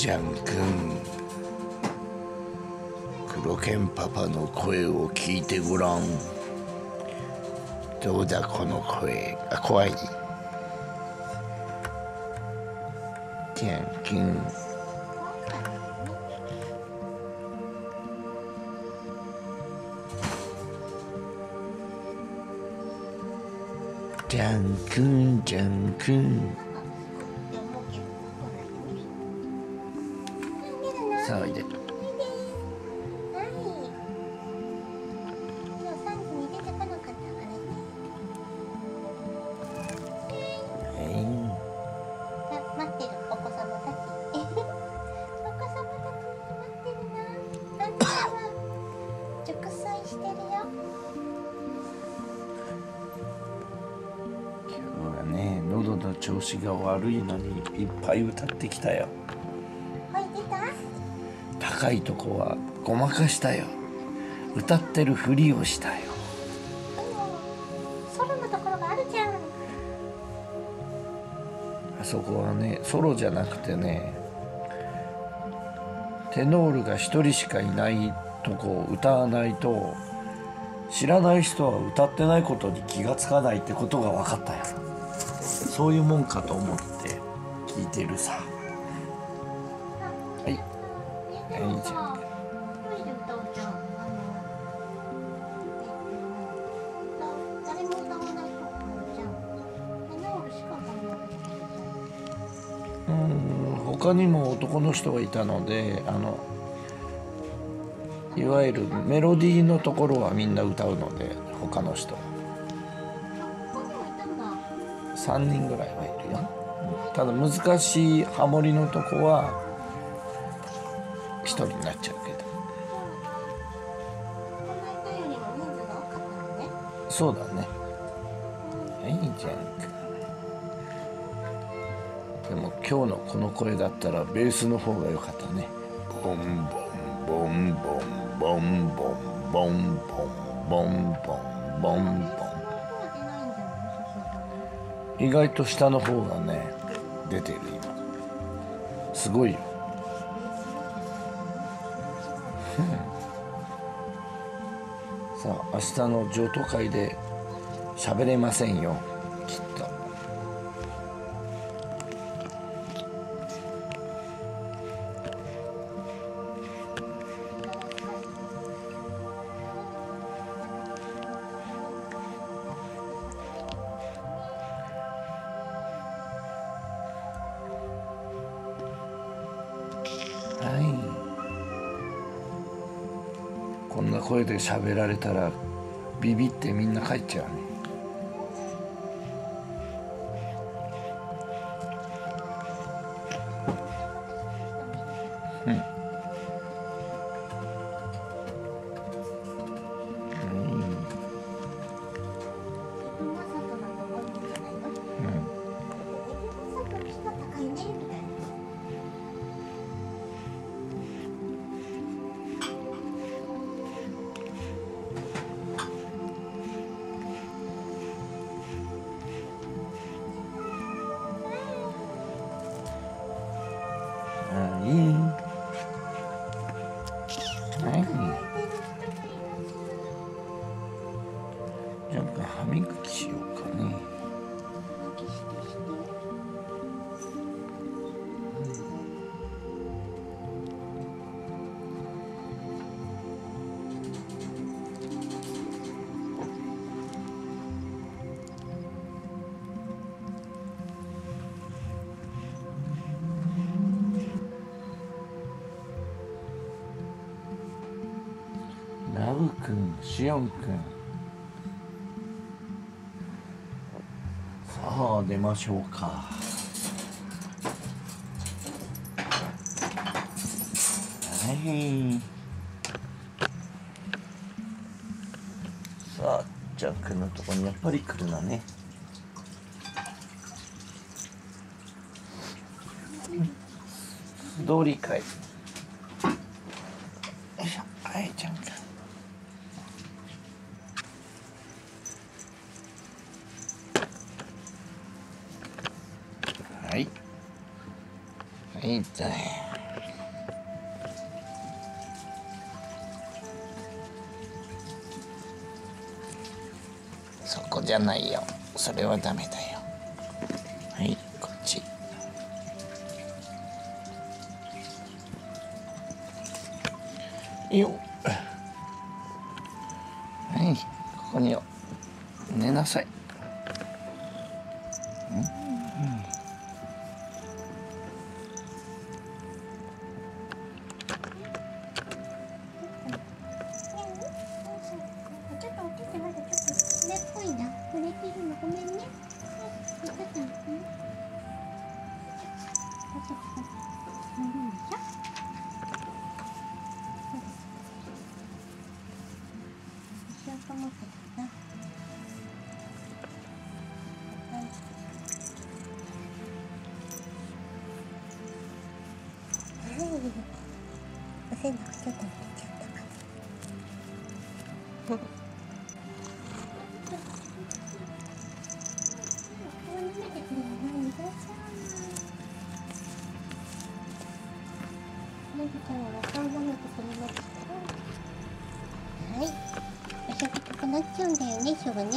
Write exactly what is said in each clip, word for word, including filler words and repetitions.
ジャン君、黒犬パパの声を聞いてごらん。どうだこの声。あ、怖い。ジャン君、ジャン君、ジャン君。さあおいで。喉の調子が悪いのにいっぱい歌ってきたよ。高いとこはごまかしたよ。歌ってるふりをしたよ。 ソロのところがあるじゃん。 あそこはね、ソロじゃなくてね、テノールが一人しかいないとこを歌わないと、知らない人は歌ってないことに気がつかないってことが分かったよ。そういうもんかと思って聞いてるさ。はい。はい、じゃあ。うん、他にも男の人がいたので、あのいわゆるメロディーのところはみんな歌うので、他の人さんにんぐらいはいるよ。ただ難しいハモリのとこはひとりになっちゃうけど。そうだね。はい、じゃん。でも今日のこの声だったらベースの方が良かったね。ボンボンボンボンボンボンボンボンボンボンボンボン。意外と下の方がね出てる今。すごいよ。さあ明日の譲渡会で喋れませんよきっと。はい、こんな声で喋られたらビビってみんな帰っちゃうね。うん。いい。はい。じゃあ歯磨きしようかね。ラブくん、シオンくん。さあ出ましょうか。はい。さあジャン君のところにやっぱり来るなね。素通りかい。よいしょ。はいジャン君。はい。はい、じゃあ。 そこじゃないよ。それはダメだよ。はい、こっち。いいよ。はい、ここによ。寝なさい。うん、うん。 ちょっとお手手まだちょっとそれっぽいな。触れてるのごめんね。はい、よかったのかな。パチャパチャ。うん、じゃ。しようと思ってたな。はい。はい。お線香ちょっと入れちゃったかな。はい、遊びたくなっちゃうんだよね、すぐね。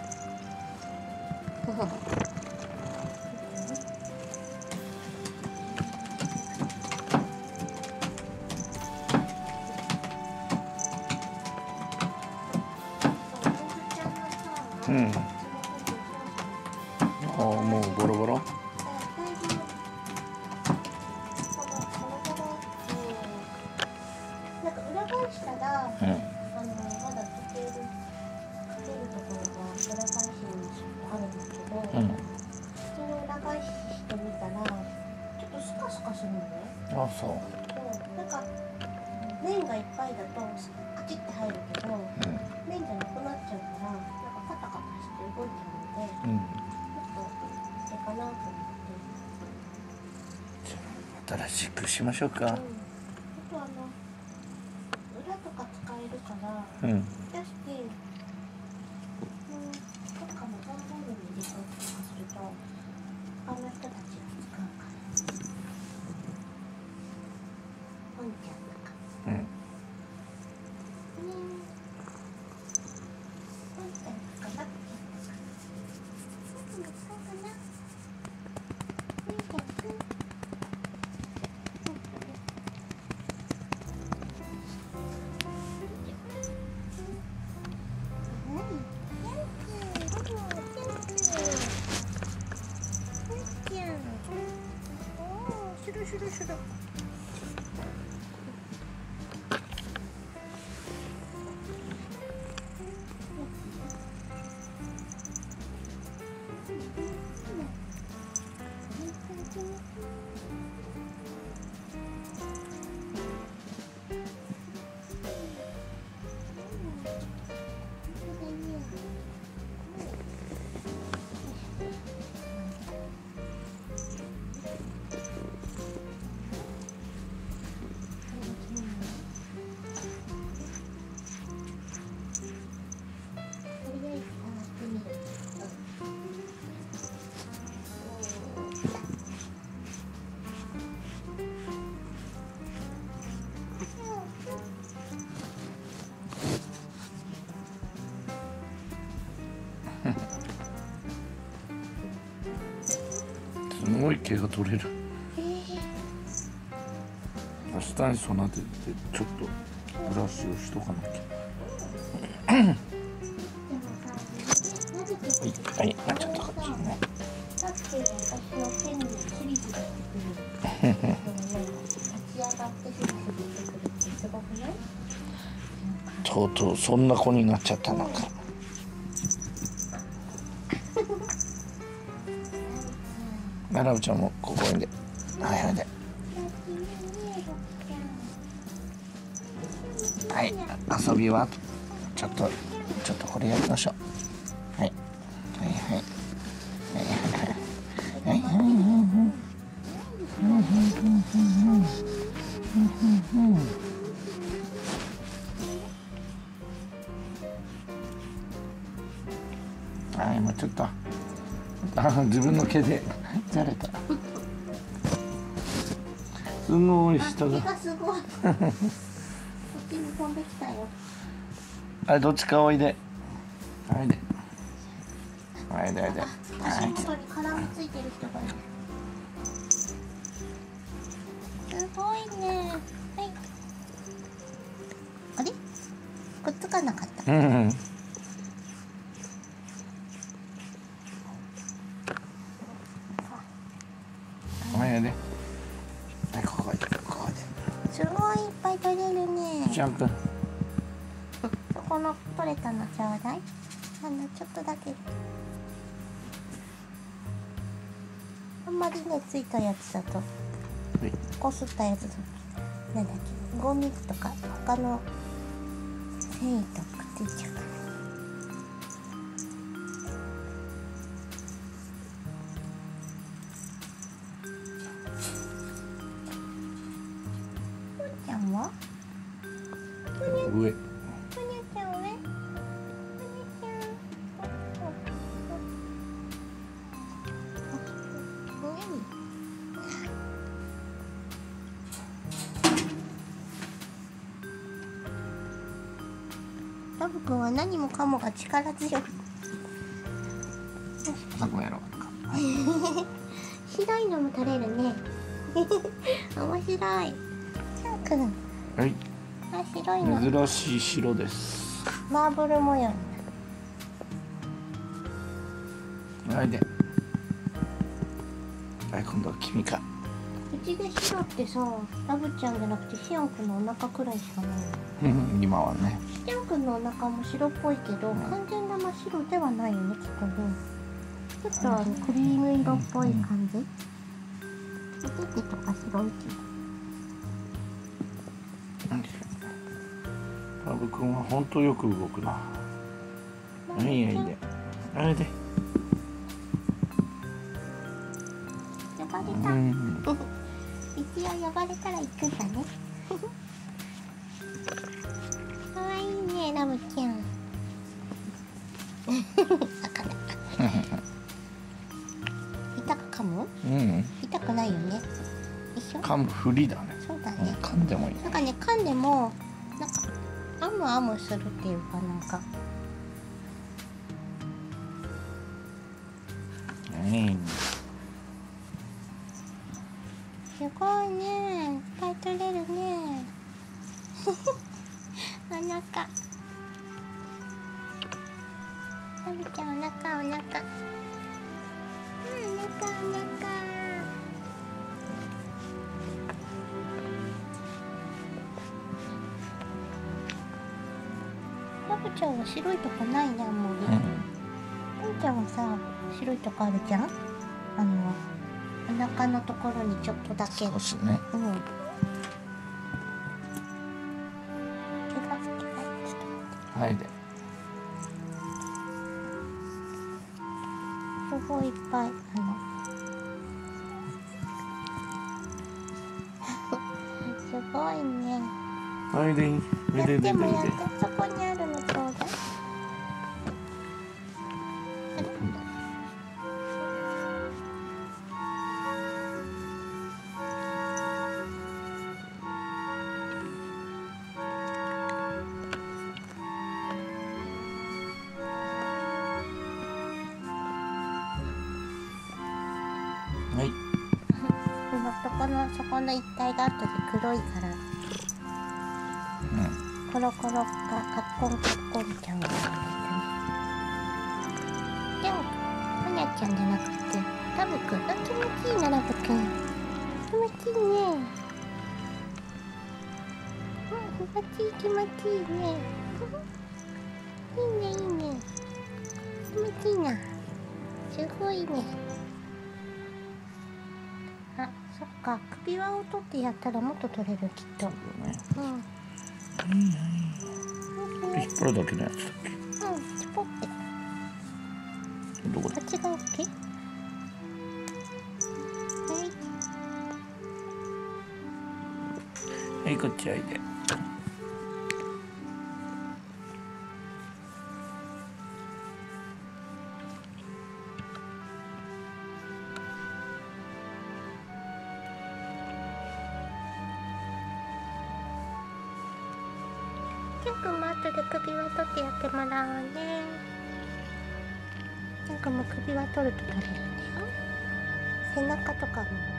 うん。ああ、もうボロボロ。 なんか裏返したら、うん、あのまだ溶ける溶けるところが裏返しにあるんだけど、うん、それを裏返してみたらちょっとスカスカするのね。 あ、そう。 そう、なんか麺がいっぱいだとカチッて入るけど、うん、麺じゃなくなっちゃうからなんかカタカタして動いちゃうので、うん、ちょっとあれかなと思って。 新しくしましょうか。うん、あとあの裏とか使えるから、 うん、 出して、うん、どっかの段ボールに入れたりとかすると他の人たちが使うから。ポンちゃんとか。うん。ねえ。ポンちゃんとかバッちゃんとか。僕も使うかな。ポンちゃんくん。シュルシュルシュル。 すごい毛が取れる。明日に備えてちょっとブラシをしとかなきゃ。はい、はい、ちょっとこっちね。とうとうそんな子になっちゃったのか。ななぶちゃんもここにで、はいはいで。はい、遊びはちょっとちょっとこれやりましょう。はい、はいはいはいはいはいはいはいはい、もうちょっと。あ、自分の毛でじゃれた。すごい人が。 すごい。こっちに飛んできたよ。 あれどっちかおいで。おいで。 はいでで。 足元に絡みついてる人がいる。すごいね。はい。あれ？くっつかなかった。 うんうん。はいで。はいここでここで。 すごいいっぱい取れるね。 ジャンプ。 そこの取れたのちょうだい。あのちょっとだけ。あんまりねついたやつだと、こすったやつだとなんだっけ、ゴミとか他の繊維とくっついちゃうから。ぽんちゃんは？ 上。 ぽにゃちゃん上？ぽにゃちゃん。ラブくんは何もかもが力強い。 あごめんやろ。 白いのも取れるね。面白い。シャンくん。 はい。 あ、白いの。 珍しい白です。 マーブル模様になる。 はいで。はい今度は君か。 うちで白ってさ、ラブちゃんじゃなくてシアンくんのお腹くらいしかない。 今はね。 シアンくんのお腹も白っぽいけど、うん、完全な真っ白ではないよねきっとね。ちょっとあのクリーム色っぽい感じ。お手手とか白いけど。 ラブくんは本当よく動くな。いいやいいで。あれで。 呼ばれた。うん、一応呼ばれたら行くんだね。かわいいねラブちゃん。痛く噛む？うん。痛くないよね。一緒？ 噛むふりだね。 そうだね。 噛んでもいい。 なんかね噛んでもなんかアムアムするっていうかなんか。 うん。 すごいね。いっぱい取れるね。お腹。ラブちゃんお腹お腹。うん、お腹お腹。ラブちゃんは白いとこないねあんまり。ぽんちゃんはさ白いとこあるじゃん。あのお腹のところにちょっとだけ。 少しね。 うん。 はいで。 すごいいっぱいあのすごいね。 はいで。 やってもやってそこにあるのちょうだい。 はい。 そこのそこの一帯が後で黒いから、うん、コロコロがカッコンカッコンちゃんが出たね。でもほにゃちゃんじゃなくてラブくん。あ、気持ちいいなラブくん。気持ちいいね。うん、気持ちいい気持ちいいね。いいねいいね。気持ちいいな。すごいね。あ、そっか。首輪を取ってやったらもっと取れるきっと。うん。 引っ張るだけのやつだっけ？ うん、チポって。 どこだ？ あっちが OK？ はい。 はい、こっちおいで。 キュンくんも後で首輪取ってやってもらおうね。 なんかもう首輪取ると食べるんだよ。背中とかも